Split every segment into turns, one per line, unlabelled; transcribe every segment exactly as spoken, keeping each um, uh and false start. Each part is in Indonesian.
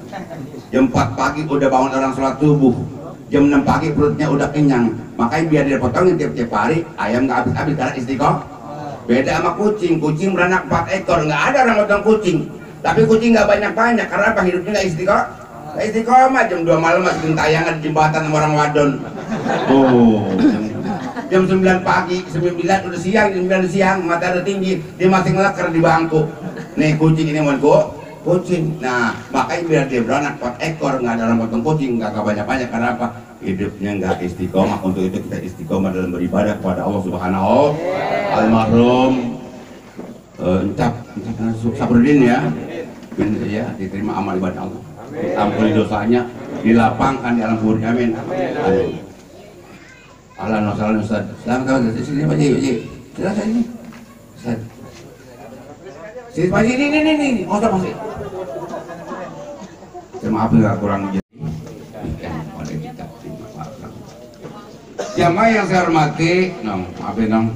Jam empat pagi udah bangun orang sholat subuh, jam enam pagi perutnya udah kenyang. Makanya biar dia potongin tiap-tiap hari, ayam nggak habis-habis karena istiqomah. Beda sama kucing, kucing beranak empat ekor, nggak ada orang potong kucing. Tapi kucing nggak banyak-banyak, karena apa? Hidupnya nggak istiqomah. Nggak istiqomah, jam dua malam masih tayangan di jembatan sama orang wadon. Oh, jam sembilan pagi, sembilan udah siang, jam sembilan siang, matahari tinggi, dia masih ngeleker di bangku. Nih kucing ini mau kucing. Nah, makanya biar dia beranak empat ekor, nggak ada orang potong kucing, nggak banyak-banyak. Karena apa? Hidupnya nggak istiqomah. Untuk itu kita istiqomah dalam beribadah kepada Allah Subhanahu. Almarhum uh, Encap Sabrudin ya, bin ya diterima amal ibadah Allah, ampuni dosanya, dilapangkan di alam kubur. Amin. Amin. Ahlan wa sahlan Ustaz. Selamat datang di sini Pak Ji. Silakan ini. Ustaz. Sini Pak Ji, ini ini ini. Oh, masih. Maaf enggak kurang jadi. Jamaah yang saya hormati, nong, maafin nong.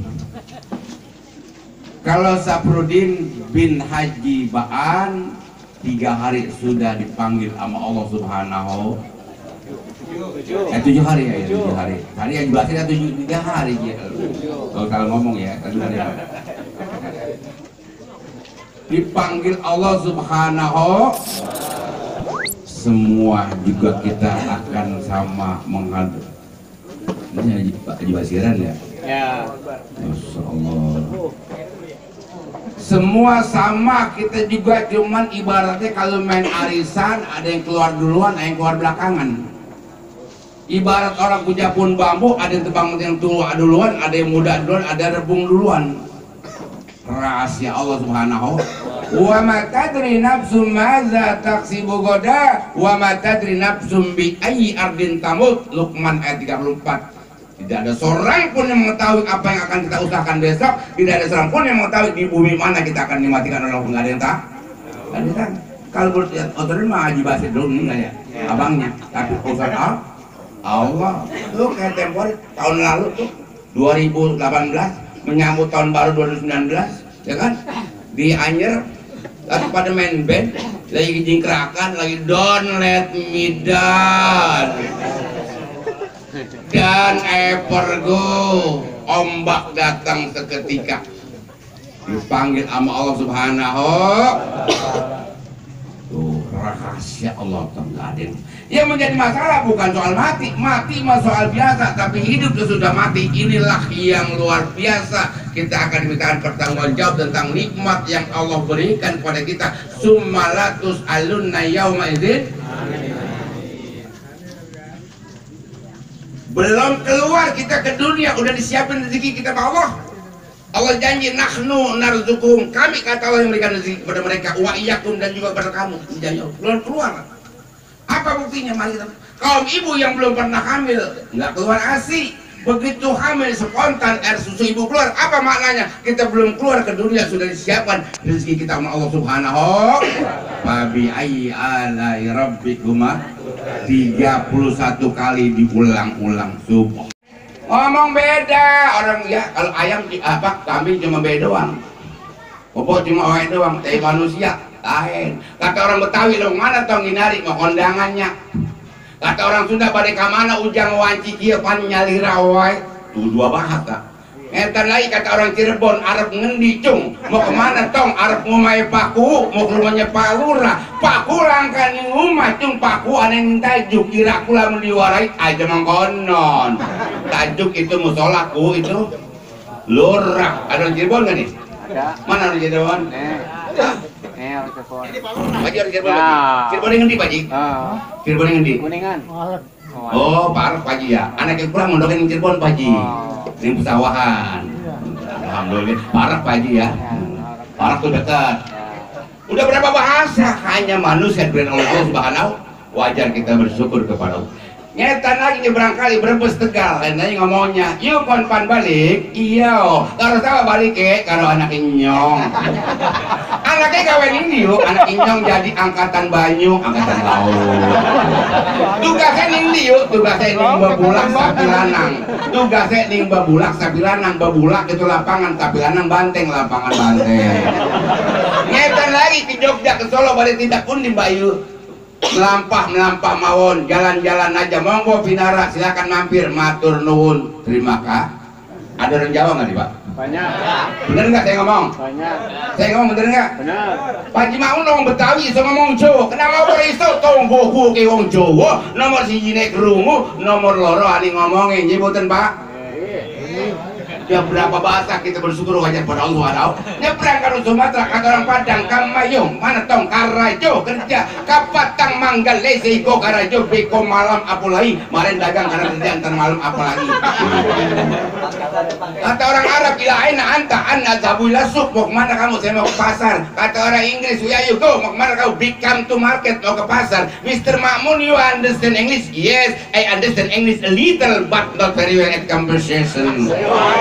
Kalau Saprudin bin Haji Baan tiga hari sudah dipanggil sama Allah Subhanahu. Eh tujuh hari ya, ya tujuh hari. Tadi yang jelasin tujuh tiga hari ya. Kalau kalau ngomong ya, tadi hari. Dipanggil Allah Subhanahu. Semua juga kita akan sama menghadap. Ini Pak Haji Basiran ya? Ya. Masya Allah. Semua sama, kita juga cuman ibaratnya kalau main arisan ada yang keluar duluan, ada yang keluar belakangan. Ibarat orang punya pun bambu, ada yang tebang yang tua duluan, ada yang muda duluan, ada yang rebung duluan. Rahasia Allah Subhanahu. Wa ma tadri nafsum madza taksibu ghadan wa ma tadri nafsum bi ayyi ardin tamut. Luqman ayat tiga puluh empat. Tidak ada seorang pun yang mengetahui apa yang akan kita usahakan besok. Tidak ada seorang pun yang mengetahui di bumi mana kita akan dimatikan oleh Allah. Nggak ada yang tahu. Kan kita kalau menurut otorin mah Haji Basir dulu meninggal ya, abangnya. Tapi urusan Allah, lu kayak tempo tahun lalu tuh dua ribu delapan belas menyambut tahun baru dua ribu sembilan belas, ya kan? Di Anyer lagi pada main band, lagi jingkrakan, lagi don't let me down. Dan ever go, ombak datang seketika, dipanggil sama Allah Subhanahu. Tuh rahasia Allah Ta'ala. Yang menjadi masalah bukan soal mati, mati mah soal biasa, tapi hidup sudah mati. Inilah yang luar biasa. Kita akan dimintakan pertanggung jawab tentang nikmat yang Allah berikan kepada kita. Summalatus alunna yauma idzin. Belum keluar kita ke dunia udah disiapin rezeki kita sama Allah. Allah janji nahnu narzukum, kami kata Allah yang memberikan rezeki kepada mereka, wa iyyakum dan juga kepada kamu. Janji belum keluar. Apa buktinya? Mari kita. Kaum ibu yang belum pernah hamil nggak keluar ASI, begitu hamil spontan air susu ibu keluar. Apa maknanya? Kita belum keluar ke dunia sudah disiapkan rezeki kita sama Allah Subhanahu. Fabi ayyi alai rabbikuma, tiga puluh satu kali diulang-ulang subuh. Ngomong beda orang ya, kalau ayam apa kambing cuma beda doang, opo cuma oe doang, tapi manusia lain. Kata orang Betawi lo mana tong nginari mau kondangannya. Kata orang Sunda pada kamana ujang wanci kieu pan nyalira wae. Tuh dua bahasa. Entar lagi kata orang Cirebon arep ngendi cung mau kemana tong arep ngomai paku mau ke rumahnya Pak Lurah. Paku langkan ning rumah cung paku aneh tajuk kira kula mun diwarai aja mangkonon. Tajuk itu musolaku itu lurah. Ada orang Cirebon nggak nih? Ada. Mana orang Cirebon? Nih. Nih orang Cirebon. Pak orang Cirebon. Cirebon yang ngendi Pak Ji? Heeh. Cirebon yang ngendi? Kuningan. Oh, Pak Pak Ji ya. Anak yang kurang mondokin Cirebon Pak Ji. Ini pesawahan. Alhamdulillah. Parah Pak Ji ya. Parah tuh dekat. Udah berapa bahasa? Hanya manusia diberikan oleh Allah Subhanahu. Wajar kita bersyukur kepada Allah. Nyetan lagi nih barangkali Brebes Tegal, lainnya ngomongnya, yuk konpan balik, iyo, kalau sama balik ke, kalau anak inyong, anaknya kawin ini yuk, anak inyong jadi angkatan banyu, angkatan laut, tugasnya ini yuk, tugasnya ini babulak sapi lanang, tugasnya ini babulak sapi lanang, babulak itu lapangan, sapi lanang banteng, lapangan banteng, nyetan lagi ke Jogja, ke Solo, balik tidak pun di Bayu. melampah melampah mawon, jalan-jalan aja, monggo Vinara, silakan mampir, matur nuwun, terima kasih. Ada orang Jawa nggak nih Pak?
Banyak.
Bener nggak saya ngomong?
Banyak.
Saya ngomong bener nggak?
Benar.
Pak Jimaun ngomong Betawi, so ngomong Jawa. Kenapa orang iso tonggoku ke wong Jawa? Nomor siji nek krungu, nomor loro ani ngomongin, nyebutin Pak. Ya berapa bahasa kita bersyukur wajah pada Allah. Nyebrang karo Sumatera kata orang Padang kamayung mana tong karajo kerja kapatang manggal lesiko karajo beko malam apalagi kemarin dagang karena kerja antar malam apalagi. Kata orang Arab ila aina anta anna zabula suk mau kemana kamu, saya mau ke pasar. Kata orang Inggris where you go, mau kemana kamu, big come to market, mau ke pasar. Mister Makmun, you understand English? Yes, I understand English a little but not very well at conversation.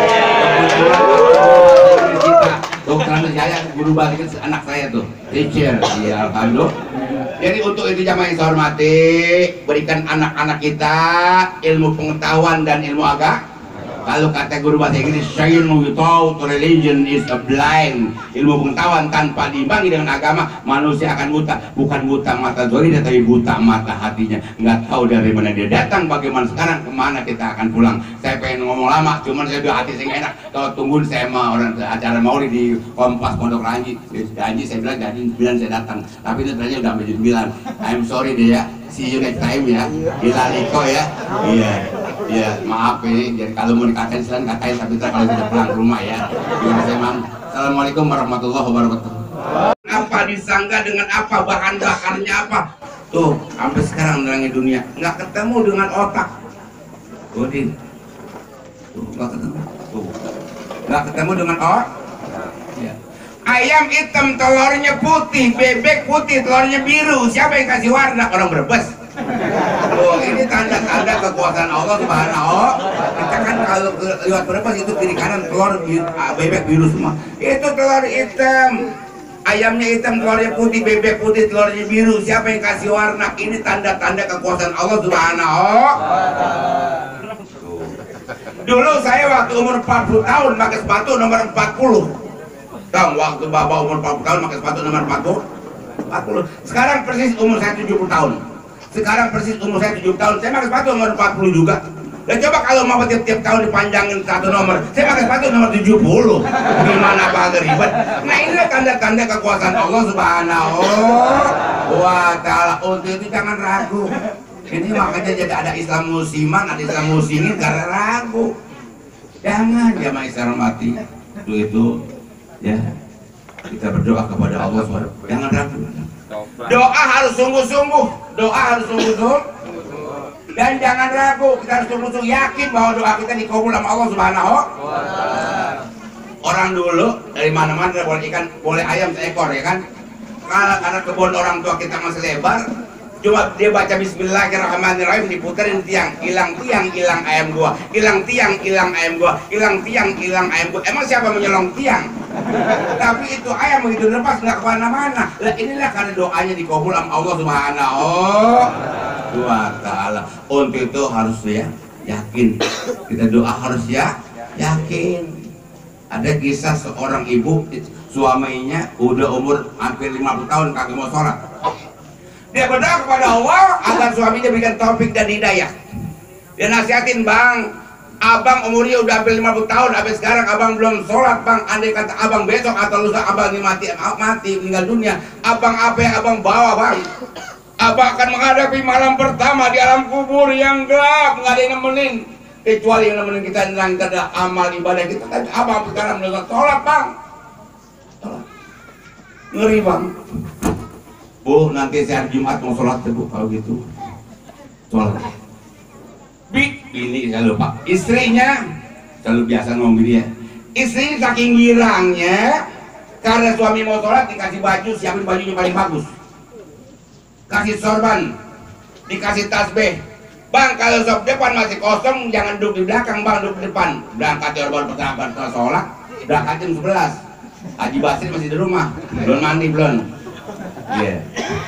Kita dokter saya guru bahasa anak saya tuh teacher, ya alhamdulillah. Jadi untuk itu jamaah yang saya hormati, berikan anak-anak kita ilmu pengetahuan dan ilmu agama. Kalau kata guru bahasa Inggris, science without religion is a blind. Ilmu pengetahuan tanpa diimbangi dengan agama, manusia akan buta. Bukan buta mata zahirnya, tapi buta mata hatinya. Nggak tahu dari mana dia datang, bagaimana sekarang, kemana kita akan pulang. Saya pengen ngomong lama, cuman saya udah hati saya nggak enak. Kalau tungguin saya mau orang acara maulid di Kompas Pondok Ranji, janji saya bilang jadi sembilan saya datang. Tapi itu ternyata udah menjadi sembilan. I'm sorry deh ya. See you next time ya. Kita Liko ya. Iya. Iya, maaf ini. Jadi kalau mau dikatain silahkan katain, tapi ntar kalau sudah pulang ke rumah ya. Gimana saya Mam? Assalamualaikum warahmatullahi wabarakatuh. Apa disangka dengan apa, bahan bakarnya apa? Tuh, sampai sekarang menerangi dunia nggak ketemu dengan otak. Tuh, Din. Tuh, nggak ketemu. Tuh, nggak ketemu dengan otak. Ya. Ayam hitam telurnya putih, bebek putih telurnya biru. Siapa yang kasih warna? Orang Brebes. Oh, ini tanda-tanda kekuasaan Allah Subhanahu. Kita kan kalau lewat Brebes itu kiri kanan telur bebek biru semua. Itu telur hitam. Ayamnya hitam, telurnya putih, bebek putih, telurnya biru. Siapa yang kasih warna? Ini tanda-tanda kekuasaan Allah Subhanahu. Dulu saya waktu umur empat puluh tahun pakai sepatu nomor empat puluh. Tahu waktu bapak umur empat puluh tahun pakai sepatu nomor empat puluh. empat puluh. Sekarang persis umur saya tujuh puluh tahun. Sekarang persis umur saya tujuh puluh tahun. Saya pakai sepatu nomor empat puluh juga. Dan coba kalau mau tiap-tiap tahun dipanjangin satu nomor, saya pakai sepatu nomor tujuh puluh. Gimana Pak ribet? Nah, inilah tanda-tanda kekuasaan Allah Subhanahu wa taala. Untuk itu jangan ragu. Ini makanya jadi ada Islam musiman, ada Islam musimin karena ragu. Jangan jamaah Islam mati. Itu itu ya. Kita berdoa kepada Allah Subhanahu wa taala. Jangan ragu. Doa harus sungguh-sungguh. Doa harus sungguh-sungguh. Dan jangan ragu, kita harus sungguh-sungguh yakin bahwa doa kita dikabul sama Allah Subhanahu. Orang dulu dari mana-mana boleh ikan, boleh ayam seekor ya kan. Kalau karena kebun orang tua kita masih lebar, cuma dia baca Bismillahirrahmanirrahim, diputerin tiang, hilang tiang, hilang ayam gua, hilang tiang, hilang ayam gua, hilang tiang, hilang ayam gua. Emang siapa menyolong tiang? Tapi itu ayam begitu lepas nggak kemana-mana. Lah inilah karena doanya dikabul sama Allah Subhanahu wa taala. Untuk itu harus ya yakin. Kita doa harus ya yakin. Ada kisah seorang ibu, suaminya udah umur hampir lima puluh tahun kagak mau sholat. Dia berdoa kepada Allah agar suaminya berikan taufik dan hidayah. Dia nasihatin, bang, abang umurnya udah hampir lima puluh tahun, sampai sekarang abang belum sholat bang. Andai kata abang besok atau lusa abang ini mati, mati meninggal dunia, abang apa yang abang bawa bang? Abang akan menghadapi malam pertama di alam kubur yang gelap, nggak ada yang nemenin. Kecuali yang nemenin kita yang kita ada amal ibadah kita. Tapi abang sekarang belum sholat bang. Sholat. Ngeri bang. Bu, nanti saya hari Jumat mau sholat bu, kalau gitu sholat. Bik, ini saya lupa. Istrinya, selalu biasa ngomong dia. Istri saking girangnya, karena suami mau sholat dikasih baju, siapin bajunya paling bagus. Kasih sorban, dikasih tasbih. Bang, kalau sop depan masih kosong, jangan duduk di belakang bang, duduk di depan. Berangkat ya baru pertama setelah sholat, berangkat jam sebelas. Haji Basri masih di rumah, belum mandi belum. Iya. Yeah.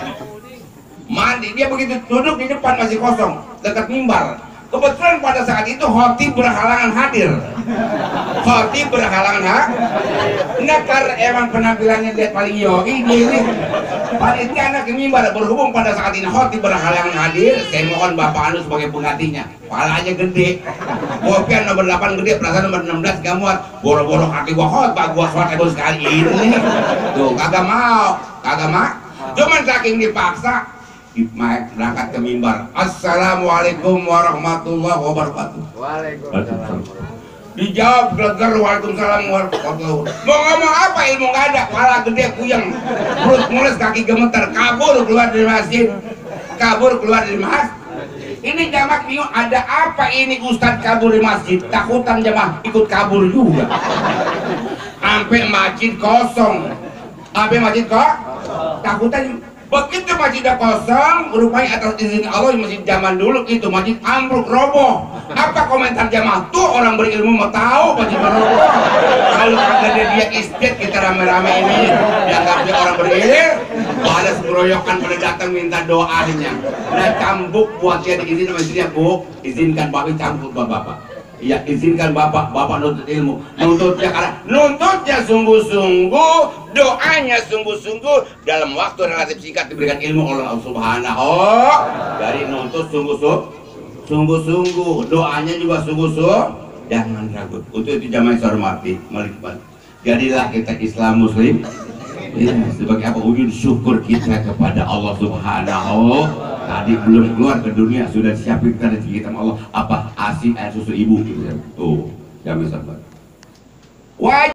Mandi, dia begitu duduk di depan masih kosong, dekat mimbar. Kebetulan pada saat itu khotib berhalangan hadir. Khotib berhalangan ha? Nakar emang penampilannya dia paling yoi ini. Panitia anak mimbar berhubung pada saat ini khotib berhalangan hadir, saya mohon Bapak Anu sebagai penggantinya. Palanya gede, kopian nomor delapan gede, perasaan nomor enam belas gak muat. Boro-boro kaki gua khotbah, gua sholat itu sekali ini. Tuh kagak mau, kagak mau. Cuman saking dipaksa, berangkat ke mimbar. Assalamualaikum warahmatullahi wabarakatuh. Waalaikumsalam. Dijawab gelegar, waalaikumsalam warahmatullahi wabarakatuh. Mau ngomong apa, ilmu gak ada, kepala gede kuyang, perut mules, kaki gemeter, kabur keluar dari masjid, kabur keluar dari masjid. Ini jamaah bingung, ada apa ini Ustadz kabur di masjid? Takutan jamaah ikut kabur juga. Sampai masjid kosong, sampai masjid kok, takutan. Begitu masjidnya kosong, rupanya atas izin Allah masjid zaman dulu itu masjid ambruk roboh. Apa komentar jamaah? Tuh orang berilmu mau tahu masjid roboh. Kalau kagak ada dia istet kita rame-rame ini dianggap dia orang berilmu. Balas keroyokan pada datang minta doanya. Nah cambuk buat dia diizin sama istrinya, Bu, izinkan Bapak cambuk buat Bapak. Ya izinkan Bapak, Bapak nuntut ilmu, nuntutnya karena nuntutnya sungguh-sungguh, doanya sungguh-sungguh, dalam waktu relatif singkat diberikan ilmu oleh Allah Subhanahu. Dari nuntut sungguh-sungguh, sungguh-sungguh, doanya juga sungguh-sungguh, jangan ragu. Untuk itu jamaah yang saya hormati, menikmati. Jadilah kita Islam Muslim. Ya, sebagai apa wujud syukur kita kepada Allah Subhanahu. Tadi belum keluar ke dunia sudah disiapin kita rezeki kita Allah apa A S I air susu ibu gitu. Tuh, jangan sampai.